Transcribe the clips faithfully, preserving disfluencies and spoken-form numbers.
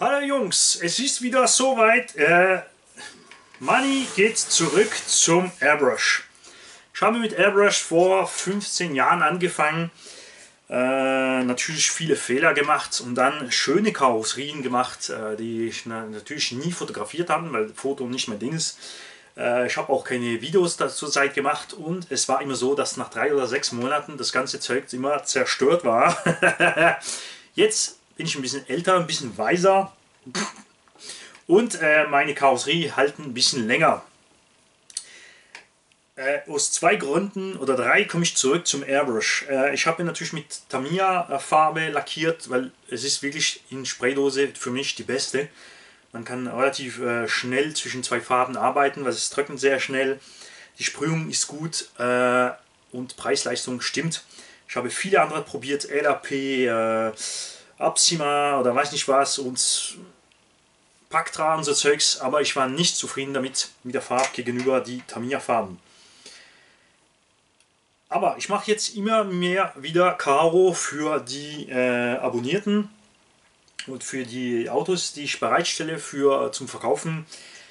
Hallo Jungs, es ist wieder soweit. Äh, Money geht zurück zum Airbrush. Ich habe mit Airbrush vor fünfzehn Jahren angefangen. Äh, natürlich viele Fehler gemacht und dann schöne Karosserien gemacht, äh, die ich na, natürlich nie fotografiert habe, weil Foto nicht mein Ding ist. Äh, ich habe auch keine Videos dazu Zeit gemacht und es war immer so, dass nach drei oder sechs Monaten das ganze Zeug immer zerstört war. Jetzt bin ich ein bisschen älter, ein bisschen weiser und äh, meine Karosserie halten ein bisschen länger. Äh, aus zwei Gründen oder drei komme ich zurück zum Airbrush. Äh, ich habe natürlich mit Tamiya Farbe lackiert, weil es ist wirklich in Spraydose für mich die beste. Man kann relativ äh, schnell zwischen zwei Farben arbeiten, weil es trocknet sehr schnell. Die Sprühung ist gut äh, und Preis-Leistung stimmt. Ich habe viele andere probiert, L A P, äh, Apsima oder weiß nicht was und Pactra und so Zeugs, aber ich war nicht zufrieden damit mit der Farbe gegenüber die Tamiya Farben. Aber ich mache jetzt immer mehr wieder Karo für die äh, Abonnierten und für die Autos, die ich bereitstelle für, zum Verkaufen.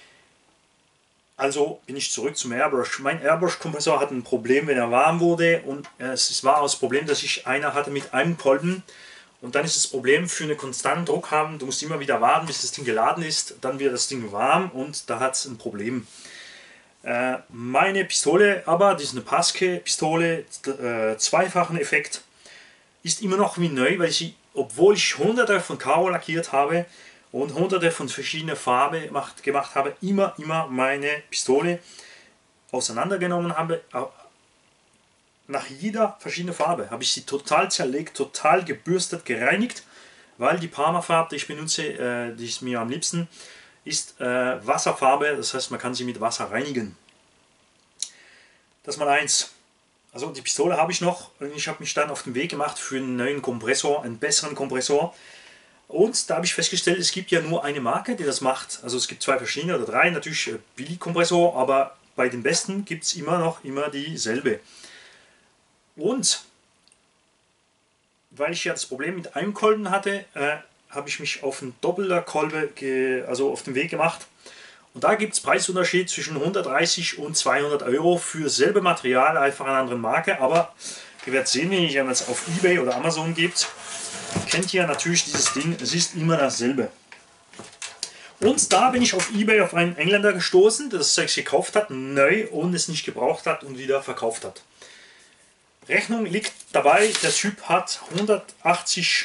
Also bin ich zurück zum Airbrush. Mein Airbrush-Kompressor hat ein Problem, wenn er warm wurde, und es war das Problem, dass ich einer hatte mit einem Kolben. Und dann ist das Problem, für einen konstanten Druck haben, du musst immer wieder warten, bis das Ding geladen ist, dann wird das Ding warm und da hat es ein Problem. Äh, meine Pistole aber, die ist eine Paske-Pistole, äh, zweifachen Effekt, ist immer noch wie neu, weil sie, obwohl ich hunderte von Karo lackiert habe und hunderte von verschiedenen Farben gemacht, gemacht habe, immer, immer meine Pistole auseinandergenommen habe. Nach jeder verschiedenen Farbe habe ich sie total zerlegt, total gebürstet, gereinigt, weil die Parma-Farbe, die ich benutze, äh, die ist mir am liebsten, ist äh, Wasserfarbe, das heißt, man kann sie mit Wasser reinigen. Das mal eins. Also die Pistole habe ich noch und ich habe mich dann auf den Weg gemacht für einen neuen Kompressor, einen besseren Kompressor. Und da habe ich festgestellt, es gibt ja nur eine Marke, die das macht. Also es gibt zwei verschiedene oder drei, natürlich äh, Billigkompressor, aber bei den besten gibt es immer noch immer dieselbe. Und weil ich ja das Problem mit einem Kolben hatte, äh, habe ich mich auf einen doppelter Kolbe, also auf den Weg gemacht. Und da gibt es Preisunterschied zwischen hundertdreißig und zweihundert Euro für dasselbe Material, einfach einer anderen Marke. Aber ihr werdet sehen, wenn ihr es auf eBay oder Amazon gebt, kennt ihr natürlich dieses Ding, es ist immer dasselbe. Und da bin ich auf eBay auf einen Engländer gestoßen, der das Zeug gekauft hat, neu, und es nicht gebraucht hat und wieder verkauft hat. Rechnung liegt dabei, der Typ hat hundertachtzig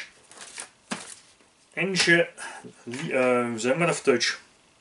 englische, äh, sagen wir auf Deutsch,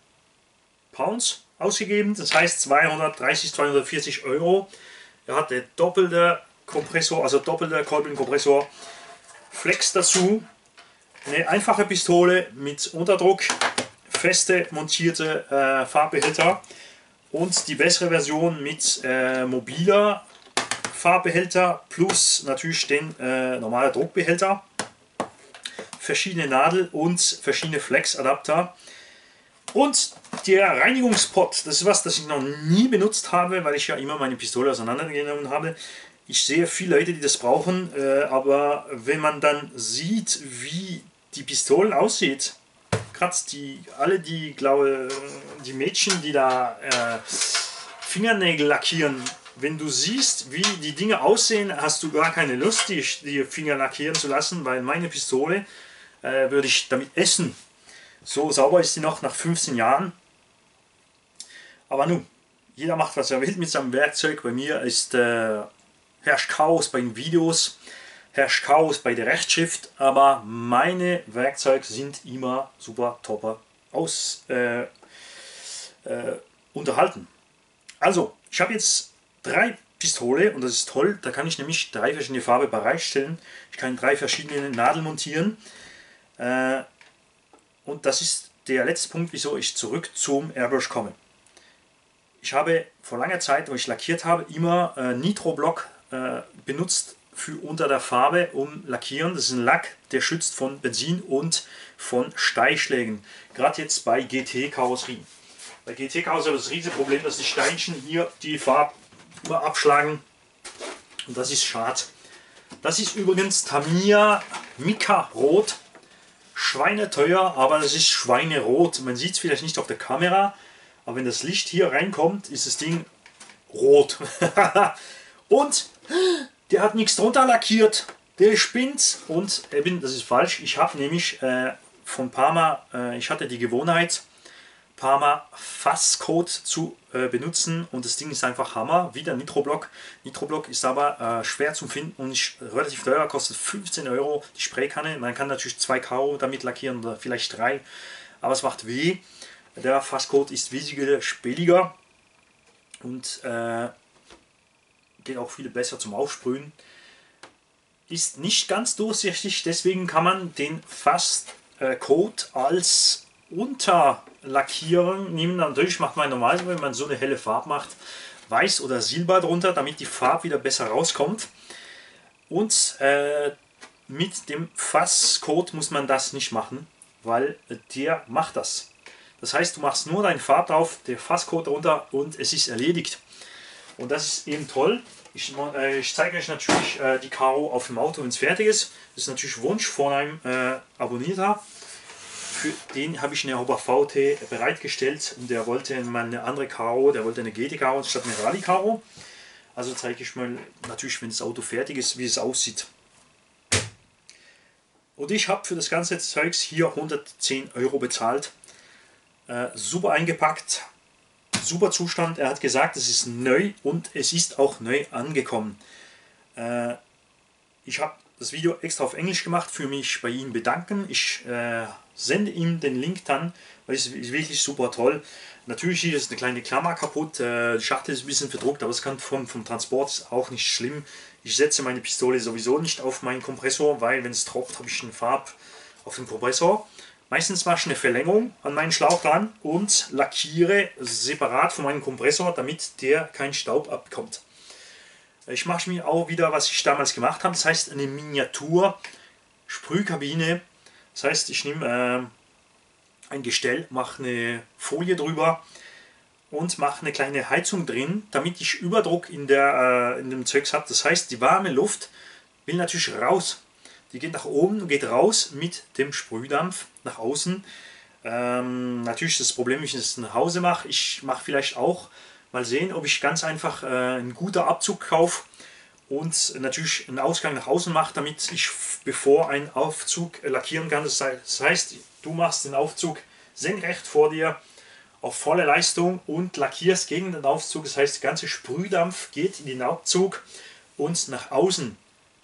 Pounds ausgegeben, das heißt zweihundertdreißig, zweihundertvierzig Euro. Er hat der doppelte Kompressor, also doppelte Kolbenkompressor, Flex dazu, eine einfache Pistole mit Unterdruck, feste montierte äh, Farbbehälter und die bessere Version mit äh, mobiler Farbbehälter plus natürlich den äh, normalen Druckbehälter, verschiedene Nadel und verschiedene Flex-Adapter. Und der Reinigungspot, das ist was, das ich noch nie benutzt habe, weil ich ja immer meine Pistole auseinandergenommen habe. Ich sehe viele Leute, die das brauchen, äh, aber wenn man dann sieht, wie die Pistolen aussieht, gerade die, alle die, glaube die Mädchen, die da äh, Fingernägel lackieren, wenn du siehst, wie die Dinge aussehen, hast du gar keine Lust, die, die Finger lackieren zu lassen, weil meine Pistole äh, würde ich damit essen. So sauber ist sie noch nach fünfzehn Jahren. Aber nun, jeder macht, was er will mit seinem Werkzeug. Bei mir ist äh, herrscht Chaos bei den Videos, herrscht Chaos bei der Rechtschrift, aber meine Werkzeuge sind immer super topper aus äh, äh, unterhalten. Also, ich habe jetzt drei Pistole und das ist toll, da kann ich nämlich drei verschiedene Farben bereitstellen. Ich kann drei verschiedene Nadeln montieren. Äh, und das ist der letzte Punkt, wieso ich zurück zum Airbrush komme. Ich habe vor langer Zeit, wo ich lackiert habe, immer äh, Nitro-Block äh, benutzt für unter der Farbe um Lackieren. Das ist ein Lack, der schützt von Benzin und von Steinschlägen. Gerade jetzt bei G T-Karosserien. Bei G T-Karosserien ist das riesige Problem, dass die Steinchen hier die Farbe immer abschlagen. Und das ist schade. Das ist übrigens Tamiya Mica Rot. schweineteuer, aber das ist schweinerot. Man sieht es vielleicht nicht auf der Kamera, aber wenn das Licht hier reinkommt, ist das Ding rot. Und der hat nichts drunter lackiert. Der spinnt. Und eben, das ist falsch. Ich habe nämlich äh, von Parma, äh, ich hatte die Gewohnheit, Parma Fasscoat zu äh, benutzen, und das Ding ist einfach Hammer. Wieder Nitroblock. Nitroblock ist aber äh, schwer zu finden und ist relativ teuer, kostet fünfzehn Euro die Spraykanne. Man kann natürlich zwei Karo damit lackieren oder vielleicht drei, aber es macht weh. Der Fasscoat ist wesentlich billiger und äh, geht auch viel besser zum Aufsprühen. Ist nicht ganz durchsichtig, deswegen kann man den Fasscoat als Unterlackierung nehmen. Natürlich macht man normal, wenn man so eine helle Farbe macht, weiß oder silber drunter, damit die Farbe wieder besser rauskommt. Und äh, mit dem Fasscoat muss man das nicht machen, weil der macht das. Das heißt, du machst nur deine Farbe drauf, der Fasscoat drunter und es ist erledigt. Und das ist eben toll. Ich, äh, ich zeige euch natürlich äh, die Karo auf dem Auto, wenn es fertig ist. Das ist natürlich Wunsch von einem äh, Abonnierter. Für den habe ich eine Hobber V T bereitgestellt und der wollte mal eine andere Karo, der wollte eine G T Karo statt eine Rallye Karo. Also zeige ich mal natürlich, wenn das Auto fertig ist, wie es aussieht. Und ich habe für das ganze Zeugs hier hundertzehn Euro bezahlt. Äh, super eingepackt, super Zustand. Er hat gesagt, es ist neu und es ist auch neu angekommen. Äh, ich habe das Video extra auf Englisch gemacht, für mich bei ihm bedanken. Ich äh, sende ihm den Link dann, weil es ist wirklich super toll. Natürlich hier ist eine kleine Klammer kaputt, äh, die Schachtel ist ein bisschen verdruckt, aber es kann vom, vom Transport auch nicht schlimm. Ich setze meine Pistole sowieso nicht auf meinen Kompressor, weil wenn es tropft, habe ich eine Farbe auf dem Kompressor. Meistens mache ich eine Verlängerung an meinen Schlauch dran und lackiere separat von meinem Kompressor, damit der keinen Staub abbekommt. Ich mache mir auch wieder, was ich damals gemacht habe, das heißt eine Miniatur-Sprühkabine. Das heißt, ich nehme äh, ein Gestell, mache eine Folie drüber und mache eine kleine Heizung drin, damit ich Überdruck in, der, äh, in dem Zeugs habe. Das heißt, die warme Luft will natürlich raus. Die geht nach oben und geht raus mit dem Sprühdampf nach außen. Ähm, natürlich ist das Problem, wenn ich das nach Hause mache. Ich mache vielleicht auch mal sehen, ob ich ganz einfach äh, einen guten Abzug kaufe und natürlich einen Ausgang nach außen mache, damit ich bevor einen Aufzug lackieren kann. Das heißt, du machst den Aufzug senkrecht vor dir auf volle Leistung und lackierst gegen den Aufzug. Das heißt, der ganze Sprühdampf geht in den Aufzug und nach außen.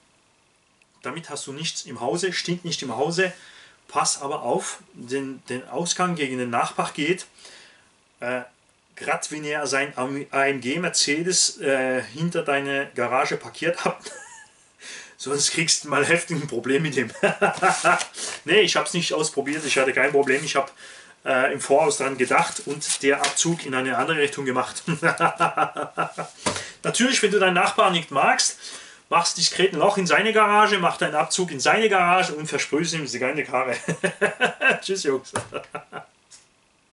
Damit hast du nichts im Hause, stinkt nicht im Hause. Pass aber auf, den, den Ausgang gegen den Nachbar geht. Äh, Gerade wenn er sein A M G Mercedes äh, hinter deine Garage parkiert habt, sonst kriegst du mal heftig ein Problem mit dem. Ne, ich habe es nicht ausprobiert, ich hatte kein Problem. Ich habe äh, im Voraus dran gedacht und der Abzug in eine andere Richtung gemacht. Natürlich, wenn du deinen Nachbarn nicht magst, machst diskret ein Loch in seine Garage, mach deinen Abzug in seine Garage und versprühst ihm die geile Karre. Tschüss, Jungs.